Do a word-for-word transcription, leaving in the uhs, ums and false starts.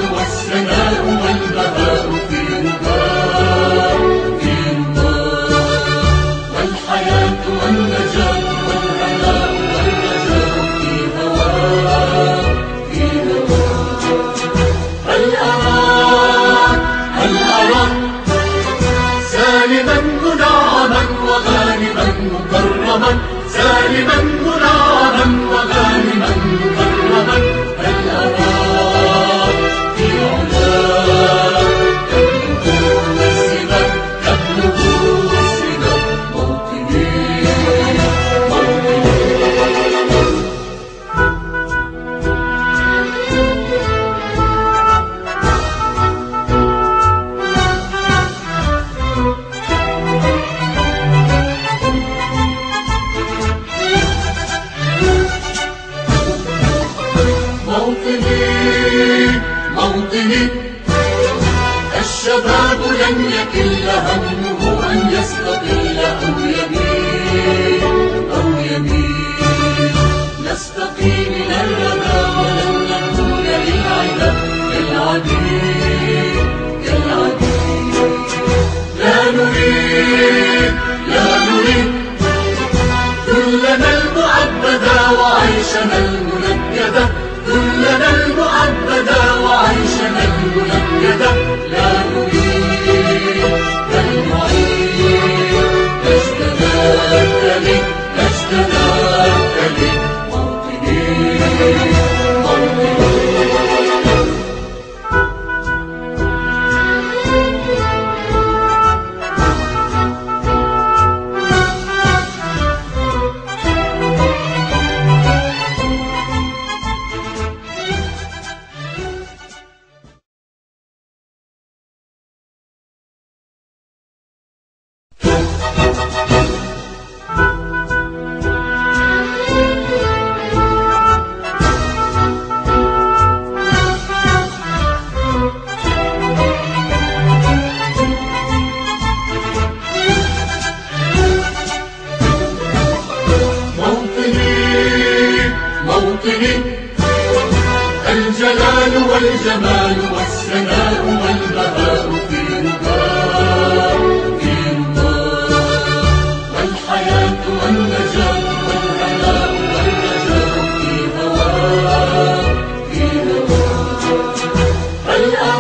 والسناء والبهاء في رباع في رباع، والحياة والنجاة والهناء والرجاء في هواء في هواء. هل أراك هل أراك سالما منعما وغانما مكرما، سالما منعما وغانما مكرما. هل أراك في علاك تبلغ السماء تبلغ السماء موطني موطني. موطني الشباب لن يكل همه أن يستقل أو يميل أو يميل. نستقي من الردى ولن نكون للعدا كالعبيد كالعبيد. لا نريد لا نريد ذلنا المعبدا وعيشنا المنكدا، ذلنا المعبدا وعيشنا المنكدا. لا نريد بل نعيد مجدنا التالي مجدنا التالي موطني موطني. الجلال والجمال والسناء والبهاء في رباع في رباع، والحياة والنجاة والهناء والرجاء في هواء في هواء. هل